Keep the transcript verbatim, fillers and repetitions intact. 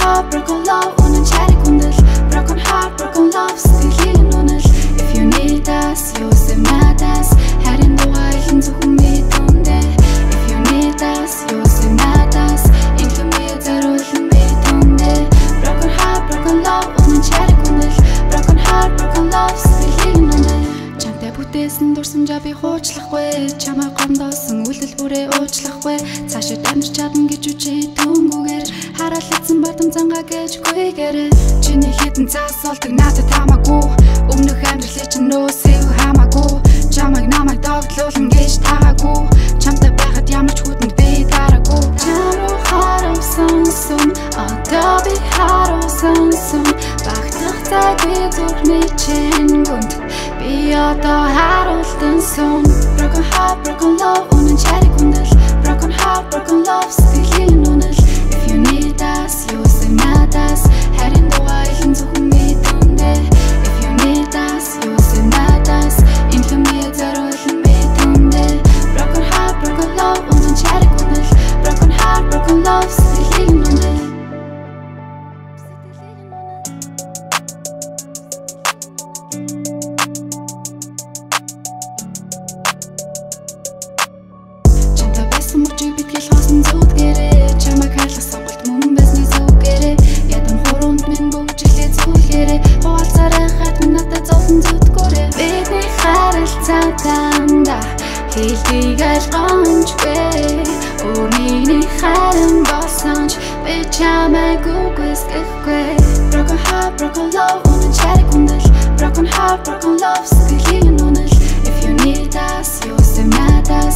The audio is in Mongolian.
heart, broken love, unang cherry kundal. Broken heart, broken love, сэтгэлийн үнэл. If you need us, you say matters. Харин дугайл зөвхөн би түндэ. If you need us, you say matters. Инхлэн би зориулсан би түндэ. Broken heart, broken love, unang cherry kundal. Broken heart, broken love, сэтгэлийн үнэл. Чамтай бүтээсэн дурсамжаа би хуучлахгүй. Чамаа гомдоосон үйлдэл бүрээ уучлахгүй. Цаашид амьдарч чадна гэж үчи түнгүүгээр. Хараалцсан бардам зангаа гэжгүйгээр. Чиний хитэн цаас болдог надад хамаагүй. Өмнөх амьдралыг чинь нөөсөө хамаагүй. Чамайг намайг догтлуулан гэж таагүй. Чамтай байхад ямар ч хүтэнд би дараагүй. Чам руу харуулсан сүм, одоо би харуулсан сүм. Багтах цаг би зүрхний чинь гүнд. Би одоо харуулсан сүм. Broken heart, broken love, унан cherry kundal. Broken heart, broken love, сэтгэлийн үнэл. If you need us, you say matters. Харин дугайл зөвхөн би түндэ. If you need us, you say matters. Инхлэн би зориулсан би түндэ. Broken heart, broken love, унан cherry kundal. Broken heart, broken love, сэтгэлийн үнэл. Чамтай байсан мөчийг битгэл хоосон зүудгээрээ. Чамайг хайрлах сонголт мөн байсны зүгээрээ. Ядам хуруунд минь бүгжлээ зүлгээрээ. Хуваалцаарай хат надад зовлон зүтгэрээ. Бидний харилцаатанда хэлхийг ойлгомжгүй. Өөрийн харин болсонч би чамайг үгүйсгэхгүй. Broken heart, broken love, унан cherry kundal. Broken heart, broken love, сэтгэлийн үнэл. If you need us, you say matters.